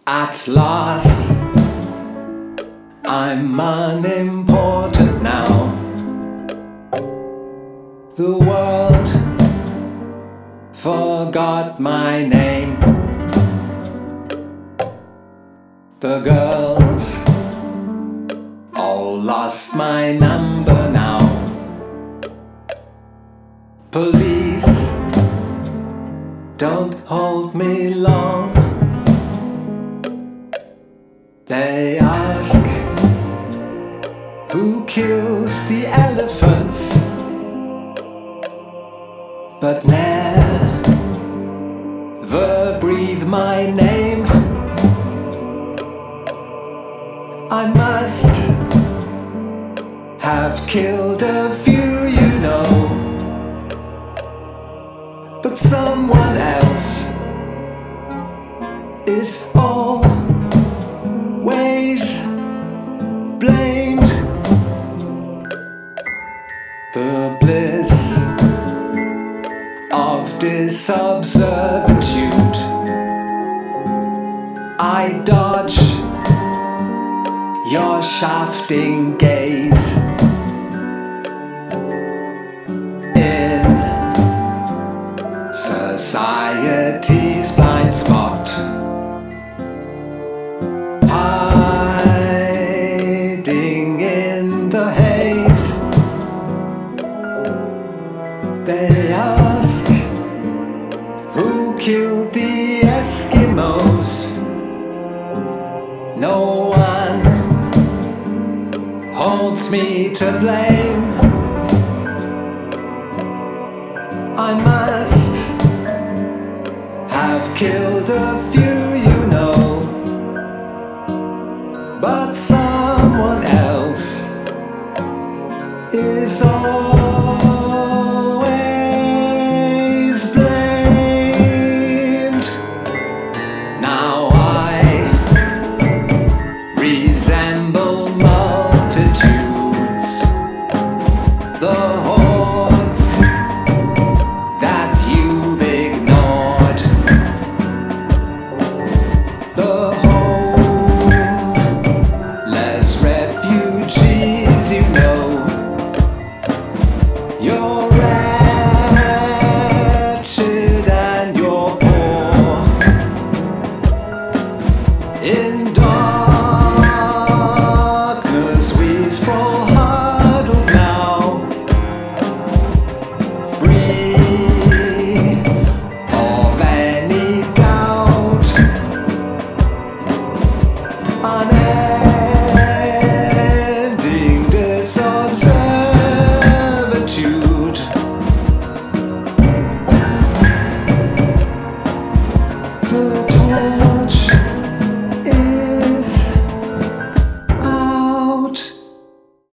At last, I'm unimportant now. The world forgot my name. The girls all lost my number now. Police don't hold me long. They ask who killed the elephants, but never breathe my name. I must have killed a few, you know, but someone else is always blamed. The bliss of disobservitude I dodge your shafting gaze. In society's blind spot, hiding in the haze, they ask who killed the Eskimos. No one holds me to blame. I must have killed a few, you know, but someone else is always blamed. Now I resemble multitudes, the hordes that you've ignored, the homeless refugees, you know. You're wretched and you're poor in dark